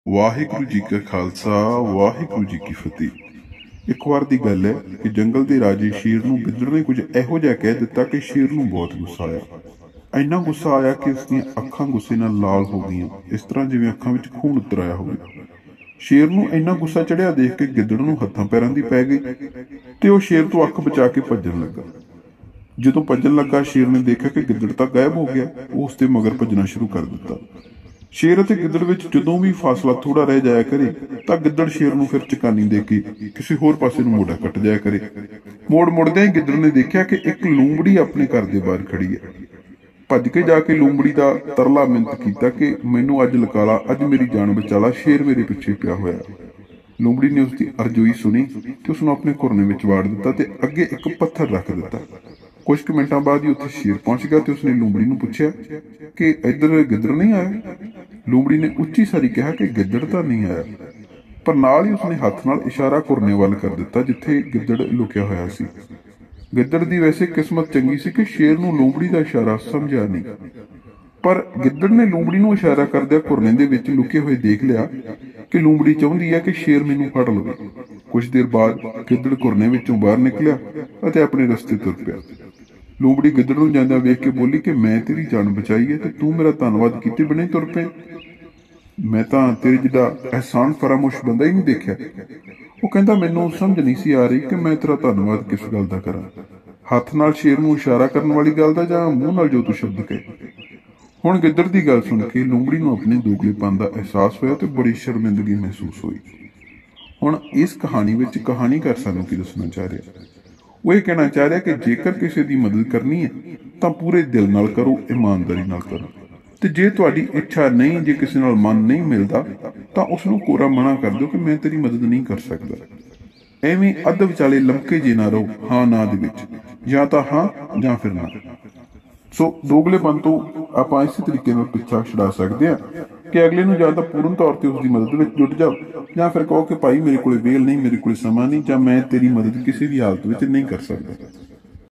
ਵਾਹਿਗੁਰੂ ਜੀ ਕਾ ਖਾਲਸਾ ਵਾਹਿਗੁਰੂ ਜੀ ਕੀ ਫਤਿਹ। ਇੱਕ ਵਾਰ ਦੀ ਗੱਲ ਹੈ ਕਿ ਜੰਗਲ ਦੇ ਰਾਜੇ ਸ਼ੇਰ ਨੂੰ ਗਿੱਦੜ ਨੇ ਕੁਝ ਇਹੋ ਜਿਹਾ ਕਹਿ ਦਿੱਤਾ ਕਿ ਸ਼ੇਰ ਨੂੰ ਬਹੁਤ ਗੁੱਸਾ ਆਇਆ। ਇੰਨਾ ਗੁੱਸਾ ਆਇਆ ਕਿ ਉਸਦੀਆਂ ਅੱਖਾਂ ਗੁੱਸੇ ਨਾਲ ਲਾਲ ਹੋ ਗਈਆਂ, ਇਸ ਤਰ੍ਹਾਂ ਜਿਵੇਂ ਅੱਖਾਂ ਵਿੱਚ ਖੂਨ ਉਤਰ ਆਇਆ ਹੋਵੇ। ਸ਼ੇਰ ਨੂੰ ਇੰਨਾ ਗੁੱਸਾ ਚੜਿਆ ਦੇਖ ਕੇ ਗਿੱਦੜ ਨੂੰ ਹੱਥਾਂ ਪੈਰਾਂ ਦੀ ਪੈ ਗਈ ਤੇ ਉਹ ਸ਼ੇਰ ਤੋਂ ਅੱਖ ਬਚਾ ਕੇ ਭੱਜਣ ਲੱਗਾ। ਜਦੋਂ ਭੱਜਣ ਲੱਗਾ, ਸ਼ੇਰ ਨੇ ਦੇਖਿਆ ਕਿ ਗਿੱਦੜ ਤਾਂ ਗਾਇਬ ਹੋ ਗਿਆ। ਉਹ ਉਸਦੇ ਮਗਰ ਭੱਜਣਾ ਸ਼ੁਰੂ ਕਰ ਦਿੱਤਾ। ਸ਼ੇਰ ਅਤੇ ਗਿੱਦੜ ਵਿੱਚ ਜਦੋਂ ਵੀ ਫਾਸਲਾ ਥੋੜਾ ਰਹਿ ਜਾਇਆ ਕਰੇ ਤਾਂ ਗਿੱਦੜ ਸ਼ੇਰ ਨੂੰ ਫਿਰ ਚਕਾਨੀ ਦੇ ਕੇ ਕਿਸੇ ਹੋਰ ਪਾਸੇ ਨੂੰ ਮੋਢਾ ਕੱਟ ਜਾਇਆ ਕਰੇ। ਮੋੜ ਮੁੜਦਿਆਂ ਹੀ ਗਿੱਦੜ ਨੇ ਦੇਖਿਆ ਕਿ ਇੱਕ ਲੂੰਬੜੀ ਆਪਣੇ ਘਰ ਦੇ ਬਾਹਰ ਖੜੀ ਹੈ। ਭੱਜ ਕੇ ਜਾ ਕੇ ਲੂੰਬੜੀ ਦਾ ਤਰਲਾ ਮਿੰਨਤ ਕੀਤਾ ਕਿ ਮੈਨੂੰ ਅੱਜ ਲਕਾ ਲਾ, ਅੱਜ ਮੇਰੀ ਜਾਨ ਬਚਾ ਲਾ, ਸ਼ੇਰ ਮੇਰੇ ਪਿੱਛੇ ਪਿਆ ਹੋਇਆ। ਲੂੰਬੜੀ ਨੇ ਉਸਦੀ ਅਰਜ਼ੋਈ ਸੁਣੀ ਤੇ ਉਸਨੂੰ ਆਪਣੇ ਘੁਰਨੇ ਵਿੱਚ ਵਾੜ ਦਿੱਤਾ ਤੇ ਅੱਗੇ ਇੱਕ ਪੱਥਰ ਰੱਖ ਦਿੱਤਾ। ਕੁਝ ਕੁ ਮਿੰਟਾਂ ਬਾਅਦ ਹੀ ਉੱਥੇ ਸ਼ੇਰ ਪਹੁੰਚ ਗਿਆ ਤੇ ਉਸਨੇ ਲੂੰਬੜੀ ਨੂੰ ਪੁੱਛਿਆ ਕਿ ਇੱਧਰ ਗਿੱਦੜ ਨਹੀਂ ਆਇਆ। ਲੂੰਬੜੀ ਨੇ ਉੱਚੀ ਸਾਰੀ ਕਿਹਾ ਕਿ ਗਿੱਦੜ ਤਾਂ ਨਹੀਂ ਆਇਆ, ਪਰ ਨਾਲ ਹੀ ਉਸਨੇ ਹੱਥ ਨਾਲ ਇਸ਼ਾਰਾ ਘੁਰਨੇ ਵੱਲ ਕਰ ਦਿੱਤਾ ਜਿੱਥੇ ਗਿੱਦੜ ਲੁਕਿਆ ਹੋਇਆ ਸੀ। ਗਿੱਦੜ ਦੀ ਵੈਸੇ ਕਿਸਮਤ ਚੰਗੀ ਸੀ ਕਿ ਸ਼ੇਰ ਨੂੰ ਲੂੰਬੜੀ ਦਾ ਇਸ਼ਾਰਾ ਸਮਝਿਆ ਨਹੀਂ, ਪਰ ਗਿੱਦੜ ਨੇ ਲੂੰਬੜੀ ਨੂੰ ਇਸ਼ਾਰਾ ਕਰਦਿਆਂ ਘੁਰਨੇ ਦੇ ਵਿੱਚ ਲੁਕੇ ਹੋਏ ਦੇਖ ਲਿਆ ਕਿ ਲੂੰਬੜੀ ਚਾਹੁੰਦੀ ਹੈ ਕਿ ਸ਼ੇਰ ਮੈਨੂੰ ਫੜ ਲਵੇ। ਕੁਝ ਦੇਰ ਬਾਅਦ ਗਿੱਦੜ ਘੁਰਨੇ ਵਿੱਚੋਂ ਬਾਹਰ ਨਿਕਲਿਆ ਅਤੇ ਆਪਣੇ ਰਸਤੇ ਤੁਰ ਪਿਆ। ਲੂੰਬੜੀ ਗਿੱਦੜ ਨੂੰ ਜਾਂਦਿਆਂ ਵੇਖ ਕੇ ਬੋਲੀ ਕਿ ਮੈਂ ਤੇਰੀ ਜਾਨ ਬਚਾਈ ਹੈ ਤੇ ਤੂੰ ਮੇਰਾ ਧੰਨਵਾਦ ਕੀਤੇ ਬਿਨਾਂ ਹੀ ਤੁਰ ਪਏ। ਮੈਂ ਤਾਂ ਤੇਰੇ ਜਿੱਡਾ ਅਹਿਸਾਨ ਫਰਾਮੋਸ਼ ਬੰਦਾ ਹੀ ਨਹੀਂ ਦੇਖਿਆ। ਉਹ ਕਹਿੰਦਾ ਮੈਨੂੰ ਸਮਝ ਨਹੀਂ ਸੀ ਆ ਰਹੀ ਕਿ ਮੈਂ ਤੇਰਾ ਧੰਨਵਾਦ ਕਿਸ ਗੱਲ ਦਾ ਕਰਾਂ, ਹੱਥ ਨਾਲ ਸ਼ੇਰ ਨੂੰ ਇਸ਼ਾਰਾ ਕਰਨ ਵਾਲੀ ਗੱਲ ਦਾ ਜਾਂ ਮੂੰਹ ਨਾਲ ਜੋ ਤੂੰ ਸ਼ਬਦ ਕਹੇ। ਹੁਣ ਗਿੱਦੜ ਦੀ ਗੱਲ ਸੁਣ ਕੇ ਲੂੰਬੜੀ ਨੂੰ ਆਪਣੇ ਦੋਗਲੇਪਨ ਦਾ ਅਹਿਸਾਸ ਹੋਇਆ ਤੇ ਬੜੀ ਸ਼ਰਮਿੰਦਗੀ ਮਹਿਸੂਸ ਹੋਈ। ਹੁਣ ਇਸ ਕਹਾਣੀ ਵਿੱਚ ਕਹਾਣੀਕਾਰ ਸਾਨੂੰ ਕੀ ਦੱਸਣਾ ਚਾਹ ਰਿਹਾ? ਉਹ ਇਹ ਕਹਿਣਾ ਚਾਹ ਰਿਹਾ ਕਿ ਜੇਕਰ ਕਿਸੇ ਦੀ ਮਦਦ ਕਰਨੀ ਹੈ ਤਾਂ ਪੂਰੇ ਦਿਲ ਨਾਲ ਕਰੋ, ਇਮਾਨਦਾਰੀ ਨਾਲ ਕਰੋ, ਤੇ ਜੇ ਤੁਹਾਡੀ ਇੱਛਾ ਨਹੀਂ, ਜੇ ਕਿਸੇ ਨਾਲ ਮਨ ਨਹੀਂ ਮਿਲਦਾ ਤਾਂ ਉਸਨੂੰ ਕੋਰਾ ਮਨਾ ਕਰ ਦਿਓ ਕਿ ਮੈਂ ਤੇਰੀ ਮਦਦ ਨਹੀਂ ਕਰ ਸਕਦਾ। ਐਵੇਂ ਅੱਧ ਵਿਚਾਲੇ ਲਮਕੇ ਜੇ ਨਾ ਰਹੋ, ਹਾਂ ਨਾ ਦੇ ਵਿੱਚ, ਜਾਂ ਤਾਂ ਹਾਂ ਜਾਂ ਫਿਰ ਨਾ। ਸੋ ਦੋਗਲੇਪਨ ਤੋਂ ਆਪਾਂ ਇਸੇ ਤਰੀਕੇ ਨਾਲ ਪਿੱਛਾ ਛੁਡਾ ਸਕਦੇ ਹਾਂ ਕਿ ਅਗਲੇ ਨੂੰ ਜਾਂ ਤਾਂ ਪੂਰਨ ਤੌਰ ਤੇ ਉਸਦੀ ਮਦਦ ਵਿੱਚ ਜੁਟ ਜਾਓ, ਜਾਂ ਫਿਰ ਕਹੋ ਕਿ ਭਾਈ ਮੇਰੇ ਕੋਲੇ ਵੇਲ ਨਹੀਂ, ਮੇਰੇ ਕੋਲੇ ਸਮਾਂ ਨਹੀਂ, ਜਾਂ ਮੈਂ ਤੇਰੀ ਮਦਦ ਕਿਸੇ ਵੀ ਹਾਲਤ ਵਿੱਚ ਨਹੀਂ ਕਰ ਸਕਦਾ।